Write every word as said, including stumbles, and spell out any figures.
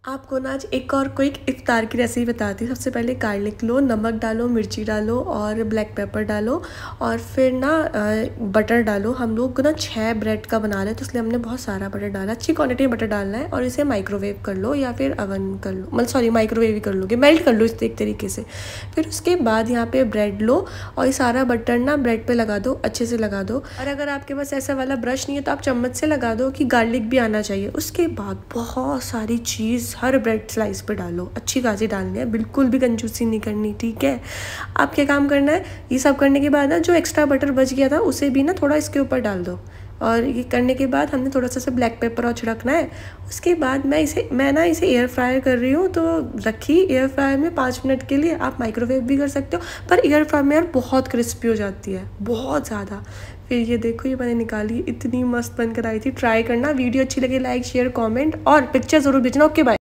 आपको ना आज एक और क्विक इफ्तार की रेसिपी बताती हूँ। सबसे पहले गार्लिक लो, नमक डालो, मिर्ची डालो और ब्लैक पेपर डालो और फिर ना बटर डालो। हम लोग ना छः ब्रेड का बना रहे हैं तो इसलिए हमने बहुत सारा बटर डाला। अच्छी क्वांटिटी में बटर डालना है और इसे माइक्रोवेव कर लो या फिर अवन कर लो, मतलब सॉरी माइक्रोवेव ही कर लोगे, मेल्ट कर लो इस एक तरीके से। फिर उसके बाद यहाँ पे ब्रेड लो और ये सारा बटर ना ब्रेड पे लगा दो, अच्छे से लगा दो। और अगर आपके पास ऐसा वाला ब्रश नहीं है तो आप चम्मच से लगा दो कि गार्लिक भी आना चाहिए। उसके बाद बहुत सारी चीज़ हर ब्रेड स्लाइस पे डालो, अच्छी खासी डालनी है, बिल्कुल भी कंजूसी नहीं करनी, ठीक है। आप क्या काम करना है, ये सब करने के बाद ना जो एक्स्ट्रा बटर बच गया था उसे भी ना थोड़ा इसके ऊपर डाल दो। और ये करने के बाद हमने थोड़ा सा ब्लैक पेपर और छिड़कना है। उसके बाद मैं इसे मैं ना इसे एयर फ्रायर कर रही हूँ, तो रखी एयर फ्रायर में पाँच मिनट के लिए। आप माइक्रोवेव भी कर सकते हो, पर एयर फ्रायर में यार बहुत क्रिस्पी हो जाती है, बहुत ज़्यादा। फिर ये देखो, ये मैंने निकाली, इतनी मस्त बनकर आई थी। ट्राई करना, वीडियो अच्छी लगे लाइक शेयर कमेंट और पिक्चर ज़रूर भेजना। Okay bye.